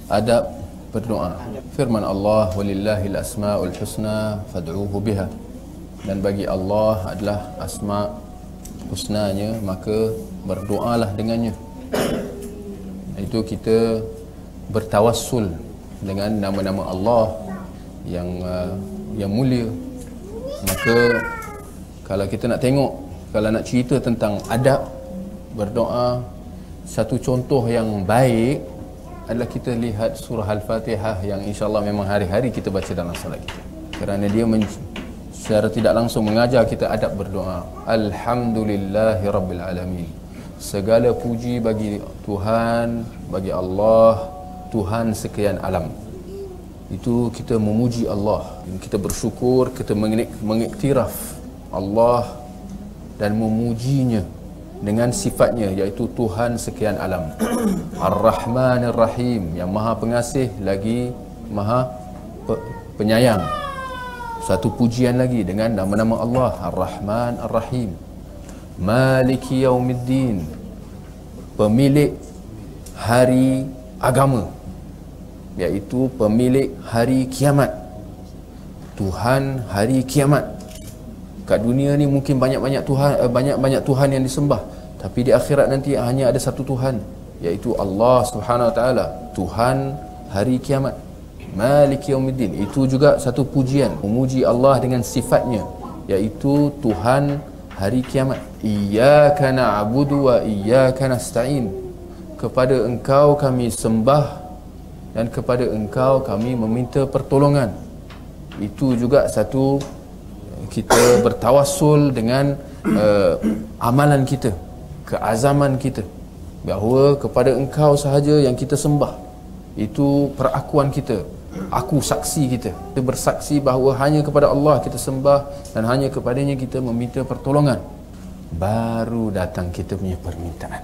adab berdoa. Firman Allah, walillahil asmaul husna fad'uhu biha. Dan bagi Allah adalah asma husnanya, maka berdoalah dengannya. Itu kita bertawassul dengan nama-nama Allah yang mulia. Maka kalau kita nak tengok, kalau nak cerita tentang adab berdoa, satu contoh yang baik adalah kita lihat surah Al-Fatihah yang insya-Allah memang hari-hari kita baca dalam solat kita. Kerana dia secara tidak langsung mengajar kita adab berdoa. Alhamdulillahi Rabbil Alamin. Segala puji bagi Tuhan, bagi Allah, Tuhan sekian alam. Itu kita memuji Allah, kita bersyukur, kita mengiktiraf Allah dan memujinya dengan sifatnya, iaitu Tuhan sekian alam. Ar-Rahmanir Rahim, yang maha pengasih lagi maha penyayang. Satu pujian lagi dengan nama-nama Allah, Ar-Rahman Ar-Rahim. Maliki Yaumiddin, pemilik hari agama, iaitu pemilik hari kiamat. Tuhan hari kiamat. Kat dunia ni mungkin banyak-banyak Tuhan yang disembah, tapi di akhirat nanti hanya ada satu Tuhan, iaitu Allah Subhanahu Wa Taala, Tuhan hari kiamat. Maliki Yaumiddin, itu juga satu pujian, memuji Allah dengan sifatnya, iaitu Tuhan hari kiamat. Iyyaka na'budu wa iyyaka nasta'in, kepada Engkau kami sembah dan kepada Engkau kami meminta pertolongan. Itu juga satu, kita bertawassul dengan amalan kita, keazaman kita, bahawa kepada Engkau sahaja yang kita sembah. Itu perakuan kita, aku saksi kita bersaksi bahawa hanya kepada Allah kita sembah dan hanya kepadanya kita meminta pertolongan. Baru datang kita punya permintaan,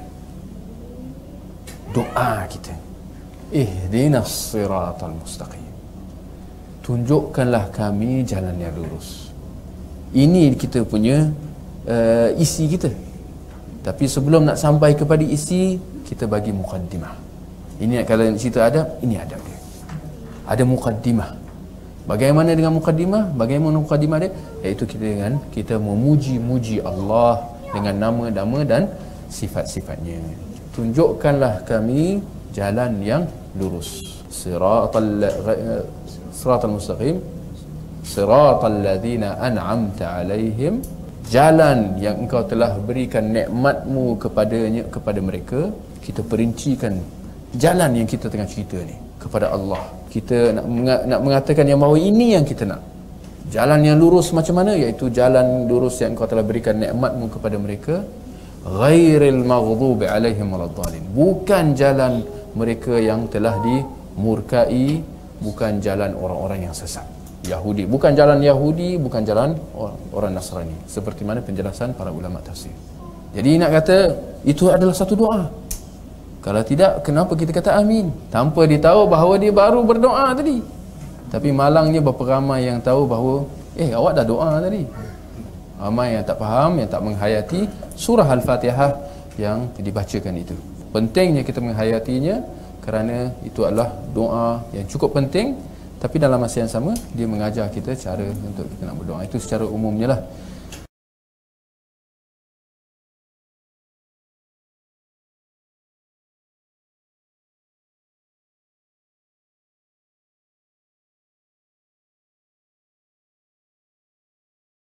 doa kita, ihdinas siratal mustaqim, tunjukkanlah kami jalan yang lurus. Ini kita punya isi kita. Tapi sebelum nak sampai kepada isi, kita bagi mukaddimah. Ini kalau nak cerita adab, ini adab dia. Ada mukaddimah. Bagaimana dengan mukaddimah? Bagaimana mukaddimah dia? Iaitu kita memuji-muji Allah dengan nama-nama dan sifat-sifatnya. Tunjukkanlah kami jalan yang lurus. Siratal mustaqim, siratal ladzina an'amta alaihim, jalan yang Engkau telah berikan nikmat-Mu kepada mereka. Kita perincikan jalan yang kita tengah cerita ni kepada Allah. Kita nak mengatakan yang bahawa ini yang kita nak. Jalan yang lurus macam mana? Iaitu jalan lurus yang Engkau telah berikan nikmat-Mu kepada mereka. Ghairil maghdubi alaihim waladdallin, bukan jalan mereka yang telah dimurkai, bukan jalan orang-orang yang sesat. Yahudi, bukan jalan Yahudi, bukan jalan orang Nasrani, seperti mana penjelasan para ulama tafsir. Jadi nak kata itu adalah satu doa. Kalau tidak, kenapa kita kata amin tanpa dia tahu bahawa dia baru berdoa tadi? Tapi malangnya berapa ramai yang tahu bahawa awak dah doa tadi. Ramai yang tak faham, yang tak menghayati surah Al-Fatihah yang dibacakan itu. Pentingnya kita menghayatinya, kerana itu adalah doa yang cukup penting. Tapi dalam masa yang sama, dia mengajar kita cara untuk kita nak berdoa. Itu secara umumnya lah.